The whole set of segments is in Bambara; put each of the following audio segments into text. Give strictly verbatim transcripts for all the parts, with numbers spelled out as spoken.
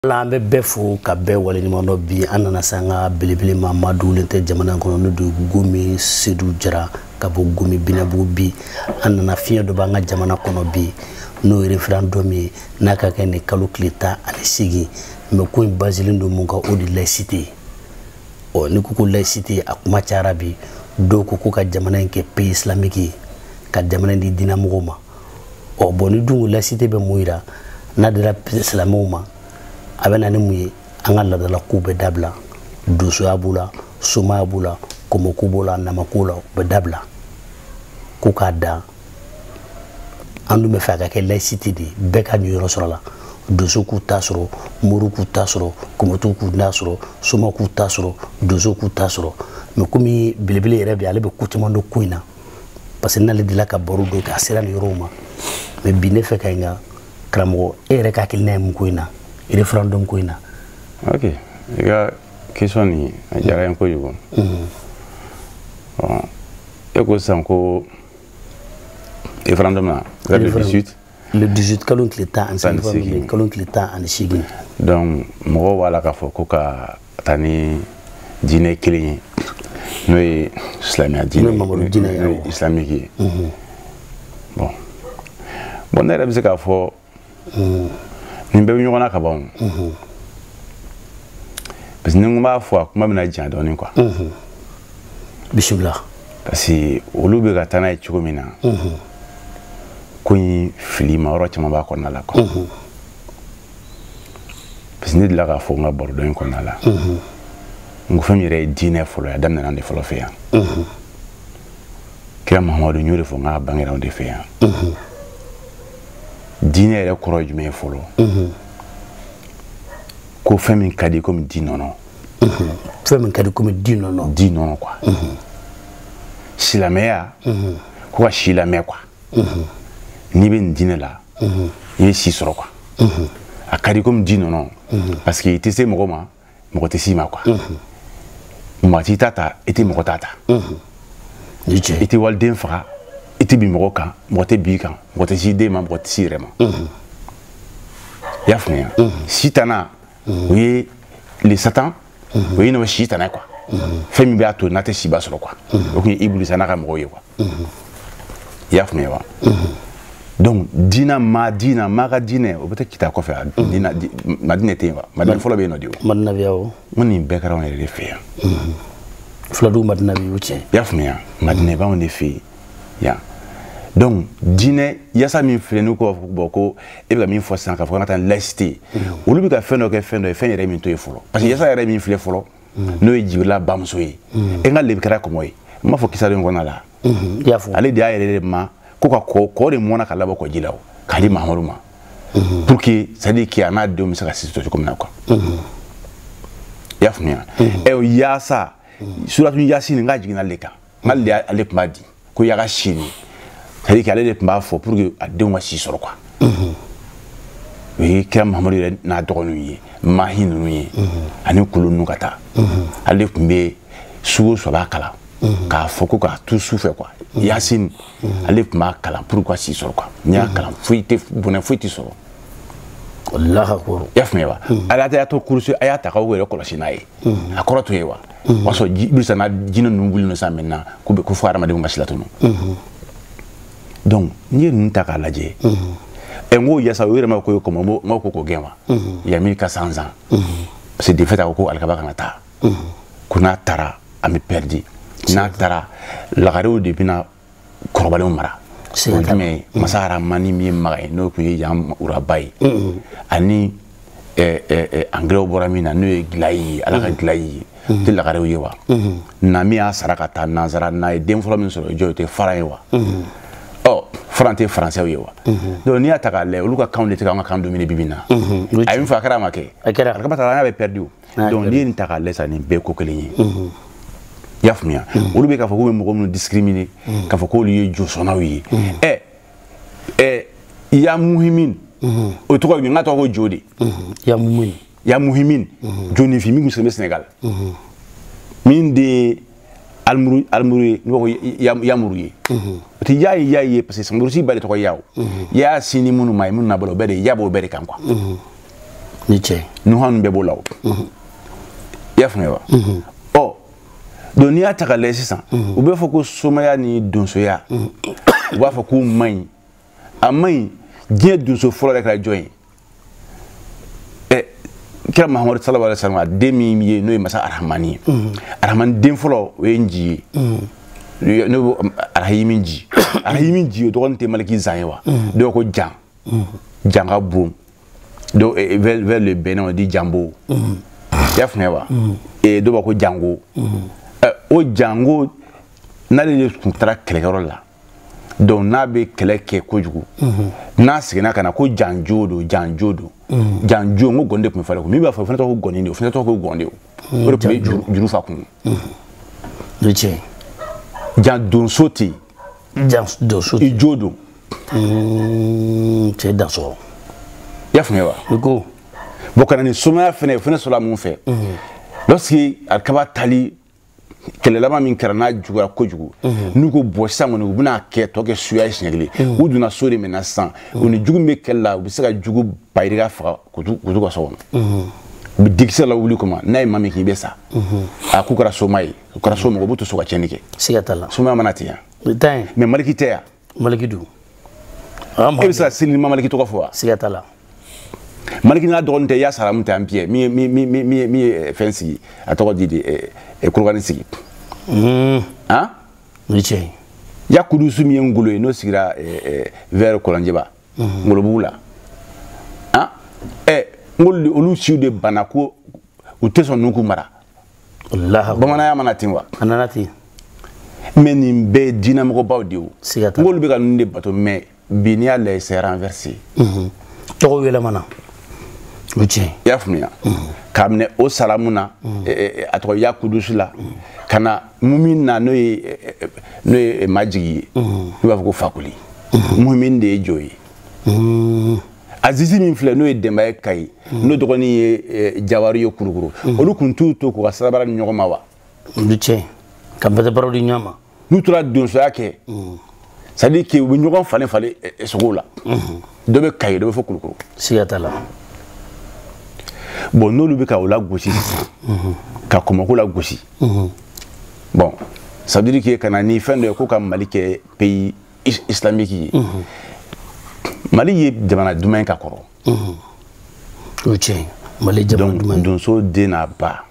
La be befo ka be wale ni mono bi anana sanga belebele Mamadou lente jamana kono no du Gumi Seydou Jara ka bo Gumi Binabu bi anana fiya do banga jamana kono bi no referendum yi naka ka ne kalu klita ani sigi me ko bazilin do mun ka odi laicité o ni ko laicité akuma charabi do ko ko ka jamana nke pays islamique ka jamana di dinamugo ma o boni dungu laicité be muira na de la islamuma abena ni muye anga la dala kube dabla dusu abula suma abula komo kubola na makula be dabla kukada andu me faka ke laicité di beka ni rosala dusu ku tasro muru ku tasro komo tu ku nasro suma ku tasro dusu ku tasro me komi bilibili rebi ale be kutimando kuina parce que nale dilaka boru do ka sera ni roma me bine faka nga kramo ere ka kilne mu kuina referendum koina. Ok, les gars, question ni ajara yanko yugo. Mhm. Bon, eko sanko referendum na le dix-huit. Le dix-huit kalon kleta en sanfami kalon kleta en shigi. Donc mo wala ka foko ka tani dine kilin no islamia dine no islamique. Mhm. Bon. Bon na rabise ka fo nimbe nyona ka bon mhm parce que nguma fo kuma mina jan doni quoi mhm bismillah parce que olube ga tana chiko mina mhm kuni filima oro chama ba ko nala ko mhm parce que ni la ga fo nga bordo en ko nala mhm ngu famire dine folo ya damna nande folo fe ya mhm kira mahamadou nyure fo nga bangira onde fe ya mhm dîner est courage du meilleur follow. Ko femme kadi comme dit non non. Femme kadi comme dit non non. Dit non quoi. Si la meilleure. Quoi si la meilleure quoi. Ni ben dîner là. Il est si sur quoi. A kadi comme dit non non. Parce qu'il était c'est mon roman, mon côté si ma quoi. Moi ti tata était mon tata. Était Walden Fra. Iti bi moka mote bi kan mote jide ma mote sirema mhm yafne sitana oui les satan oui no sitana quoi femi bi ato na te siba soro quoi donc iblis ana ka moye quoi yafne wa donc dina madina maga dine o bete kita ko fe dina madina te wa madina folo be no dio madina biawo moni bekara on re fe fladu madina bi wuce yafne ya madina ba on de fe ya donc dîner yasa mi frenu ko boko e be mi fo san ka fo na tan laicité o lu bi ka fendo ke fendo e fenere mi to e folo parce que yasa yare mi fle folo no e jibla bamso e e ngal le kara ko moy ma fo kisale ngona la ya fo ale dia yare ma ko ka ko ko de mona kala ba ko jilaw kali mahamadou ma pour que ça dit qu'il y a na de mi sa situation comme na quoi ya fo mi e yasa suratu yasin nga jigina leka ngal le ale ma di ko yaga chini c'est qu'il allait pas fort pour que à deux mois six sur quoi oui quand Mahamadou n'a dormi mahin nuit ani kulunu kata allait kumbe sugo soba kala ka foko ka tout souffle quoi Yacine allait ma kala pourquoi six sur quoi nya kala fuite bonne fuite sur Allah akbar yafmewa ala ta to kursu ayata ka wele ko lashinaye akoro to yewa waso bisa na jina numbuli no samena ko ko fara ma de ngasilatunu donc ni nta ka laje e ngo yasa were ma ko ko mo ko ko genwa ya mille quatre cents ans c'est des faits ko alkaba kana ta kuna tara ami perdi na tara la garo de bina korbale mara c'est mais masara mani mi maga no ko yam urabai ani eh eh anglais boramina no glai ala ka glai de la garo yewa na mi asara ta nazara na dem folo min so jote farayewa oh français français yewa donc ni ataka le luka kan de teka kan dominer bibina ay une fois kara make akara ka batala na be perdu donc ni ni taka le sa ni be ko kelenyi yafmia olu be ka fo ko mo discriminer ka fo ko li jo sonawi eh eh ya muhimin o to ko ni ngato ko jodi ya muhimin ya muhimin joni fi mi musulman Sénégal min de almuru almuru no ya yamuru ti ya ya ye parce que samuru si bale to ko yaw ya sini munu may mun na balo bede yabo bede kan quoi ni cɛ nu hanu bɛɛ b'o la o i y'a faamuya wa ɔ donc n'i y'a ta k'a lajɛ sisan u bɛ fɔ ko somaya ni donsoya u b'a fɔ k'u man ɲi a man ɲi diɲɛ donso fɔlɔ yɛrɛ kɛra jɔn ye ɛ kira mahamadu sallallahu alaihi wasallam a den min ye n'o ye masa arahamani ye arahamani den fɔlɔ o ye nji ye n'o arahimi nji arahimi nji o dɔgɔnin tɛ maliki zan ye wa dɔw ko jan jan ka bon donc vers vers le Bénin on dit jambo i y'a faamuya wa et dɔw b'a ko jango o jango n'ale de tun taara kɛlɛkɛyɔrɔ la donc n'a bɛ kɛlɛ kɛ kojugu n'a seginna ka na ko janjo don janjo don janjo n ko gɔni de tun bɛ falen ko min b'a fɔ o fana tɔgɔ ko gɔni de o fana tɔgɔ ko gɔni de o o de tun bɛ juru fa kun o ye tiɲɛ jan donso tɛ yen jan donso tɛ i jo don cɛ da sɔrɔ i y'a faamuya wa i ko bon ka na ni somaya fana o fana sɔrɔla mun fɛ lorsque alikaba tali kɛlɛ laban min kɛra n'a juguyara kojugu n'u ko bɔ sisan kɔni u bɛna kɛ tɔ kɛ suya ye siɲɛ kelen u donna so de min na sisan u ni jugu min bɛ kɛlɛ la u bɛ se ka jugu bayirika faga kutu ka so kɔnɔ u bɛ dikisɛ la wuli kɔma n'a ye maa min k'i bɛ sa a k'u kɛra soma ye u kɛra so mɔgɔ u b'u to so ka tiɲɛni kɛ siga t'a la somaya mana ten yan o t'a ye mais maliki tɛ yan maliki don e bɛ se ka seli ni ma maliki tɔgɔ fɔ wa siga t'a la maliki n'a dɔgɔnin tɛ i y'a sara mun tɛ an piyɛ min ye min ye min ye fɛn sigi a tɔgɔ di de kolokani sigi han o ye tiɲɛ ye ya kudusu min ye ngolo ye n'o sigira vers kɔlɔnjɛba ngolobugu la han ɛ ngolo olu siw de banna ko u tɛ sɔn n'u k'u mara bamananya mana ten wa a nana ten mais nin bɛɛ ye diinɛmɔgɔbaw de ye o siga t'a la ngolo bɛ ka ninnu de bato mais bi n'i y'a lajɛ c'est renversé tɔgɔw yɛlɛmana o ye tiɲɛ i y'a faamuya k'a minɛ o salamu na a tɔgɔ ya kudusu la ka na mumin na n'o ye n'o ye majigi ye n'u b'a fɔ ko fakoli mumin de ye jo ye azizi min filɛ n'o ye denbaya ka ye n'o dɔgɔnin ye jawari ye kurukuru olu kun t'u to k'u ka sarabara ni ɲɔgɔn ma wa o ye tiɲɛ ka bɛtɛbaraw di ɲɔgɔn ma n'u tora donsoya kɛ c'est à dire que u bɛ ɲɔgɔn falen falen sogow la dɔ bɛ kaye dɔ bɛ fɔ kulukuru siga t'a la bon n'olu bɛ ka o la gosi sisan ka kɔmɔko la gosi bon ça veut dire que ka na ni fɛn dɔ ye ko ka Mali kɛ pays islamique ye Mali ye jamana jumɛn ka kɔrɔ o ye tiɲɛ ye Mali jamana jumɛn donso den n'a ba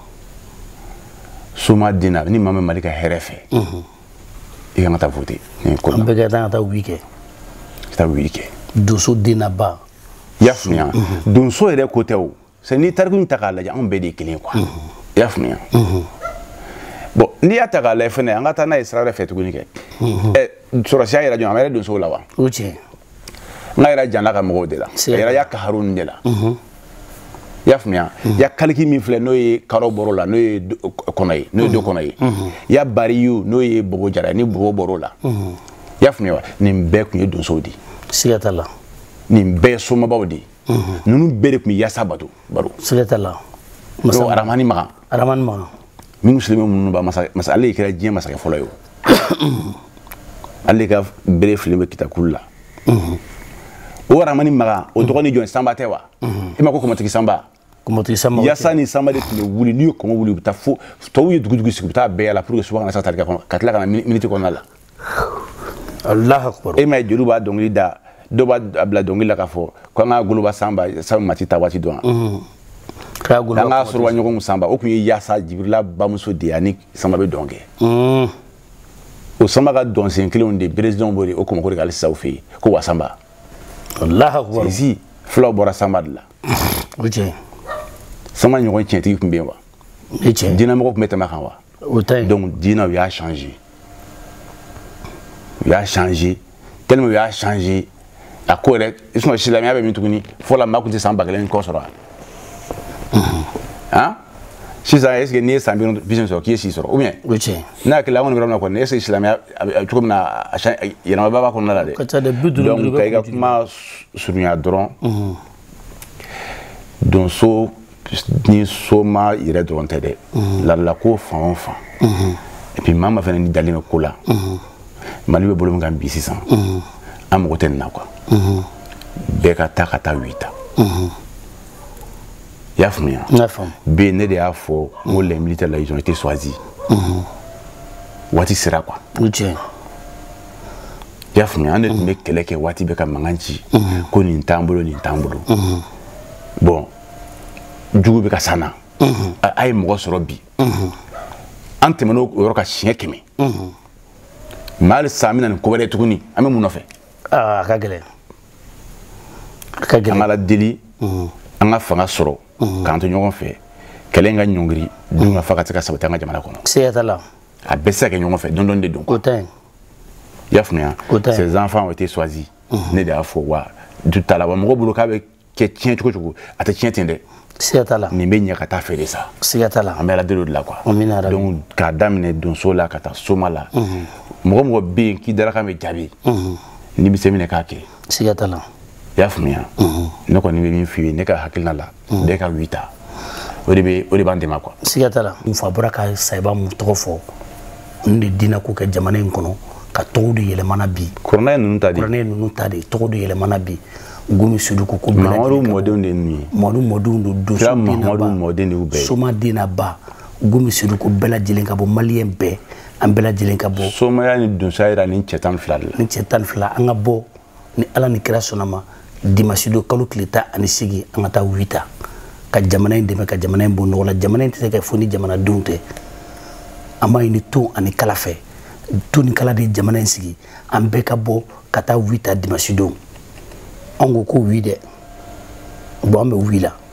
soma den n'a ni maa min Mali ka hɛrɛ fɛ i kan ka taa voter nin ko la an bɛɛ ka taa ka taa wuli kɛ ka taa wuli kɛ donso den n'a ba i y'a faamuya donso yɛrɛ ko tɛ o c'est ni tariku in ta k'a lajɛ anw bɛɛ de ye kelen ye quoi i y'a faamuya bon n'i y'a ta k'a lajɛ fɛnɛ an ka taa n'a ye sira wɛrɛ fɛ tuguni kɛ ɛ sɔrɔsiya yɛrɛ jɔn a ma yɛrɛ donsow la wa o ye tiɲɛ n ka yɛrɛ janna ka mɔgɔw de la a yɛrɛ y'a kaharu nin de la i y'a faamuya ya kaliki min filɛ n'o ye karo bɔr'o la n'o ye kɔnɔ ye n'o ye do kɔnɔ ye ya bariyu n'o ye bobo jara ni bobo bɔr'o la i y'a faamuya wa nin bɛɛ tun ye donsow de siga t'a la nin bɛɛ ye somabaw de ye ninnu bɛɛ de tun bɛ yaasa bato baro siga t'a la donc aramani magan aramani magan min silamɛ minnu b'a masa masa ale kɛra diɲɛ masakɛ fɔlɔ ye o ale ka bere filen bɛ kitakulu la o aramani magan o dɔgɔnin jɔn sanba tɛ wa i ma ko kɔmɔtigi sanba kɔmɔtigi sanba yaasa ni sanba de tun bɛ wuli n'u ye kɔngɔ wuli u bɛ taa fo tɔw ye dugu dugu sigi u bɛ taa bɛɛ yala pour que suba kana se ka taa ka tila ka na miniti kɔnɔna la Allahu akbar e ma ye jeliw b'a dɔnkili da dɔw b'a bila dɔnkili la k'a fɔ ko an ka goloba sanba sanba mati ta waati dɔn an ka sɔrɔba ɲɔgɔn sanba o tun ye yaasa jibirila bamuso de ye ani sanba bɛ dɔn kɛ o sanba ka dɔnsen kelenw de président b'o de o kɔmɔko de ka hali sisan u fɛ yen ko wa sanba Allahu akbar ici fulaw bɔra sanba de la o tiɲɛ sanba ɲɔgɔn tiɲɛtigi tun bɛ yen wa diinɛmɔgɔ tun bɛ tɛmɛ kan wa o tɛ donc diinɛ u y'a changé u y'a changé tellement u y'a changé a ko yɛrɛ sinon silamɛya bɛ min tuguni fɔlɔ maa tun tɛ san ba kelen kɔ sɔrɔ han sisan est ce que n'i ye san bi seegin sɔrɔ k'i ye si sɔrɔ ou bien o tiɲɛ ne hakili la an kɔni bɛ yɔrɔ min na kɔni est ce que silamɛya cogo min na yɛlɛma b'a kɔnɔna la dɛ ka ca dɛ bi duuru donc ka i ka kuma surunya dɔrɔn donso ni soma yɛrɛ dɔrɔn tɛ dɛ ladalako fan o fan et puis maa ma fɛnɛ ni dalen bɛ ko la Mali bɛ bolo min kan bi sisan an mago tɛ nin na quoi bɛɛ ka taa ka taa wita Il y a fumé. Ben de a fort, où les militaires là ils ont été choisis. Wati sera quoi? Ok. Il y a fumé. On est mais quel que Wati beka manganchi. Qu'on y tambolo ni tambolo. Bon. Djougou beka sana. Aïe moi sur robi. Ante mano yoroka chien kemi. Mal samina ni kowele tukuni. Ame mon fait. Ah kagele. Kagele. Amala deli. Anga fanga soro. Quand on fait. Kelenga nyongri. Dunga faka tika sabotanga jamana kono. C'est là. A baissé que nous fait don don de don. Ces enfants ont été choisis. Né de Afroa. Du talaba mo bulu ka be ke tien tuko tuko ata tien tende. C'est là. Ni be nya ka ta faire ça. C'est là. Amela de là quoi. Donc ka damne don so la ka ta soma la. Mo mo be ki dara ka me jabi. Ni bi semine ka ke. C'est là. Ya fumia. Ne ko ni be mi fi ne ka hakilna la. De ka huit ans. Odibe odibande ma quoi. C'est là. Une fois braka saiba mu trop fort. Ndi dina ko ke jamana en kono ka tawdu yele manabi corona nunu tadi corona nunu tadi tawdu yele manabi gumi sudu ko ko mamaru modon de nuit modu modu ndo doso dina ba modon de ube soma dina ba gumi sudu ko bela jilen ka bo malien be am bela jilen ka bo soma ya ni don saira ni chetan flal ni chetan fla anga bo ni ala ni kreationama dimasido kalu klita ani sigi anga ta huit ka jamana inde me ka jamana bo no la jamana inde ka foni jamana dunte ama ini to ani kala fe to ni kala de jamana sigi ambe ka bo kata huit dimanche do ongo ko huit de bo ambe huit la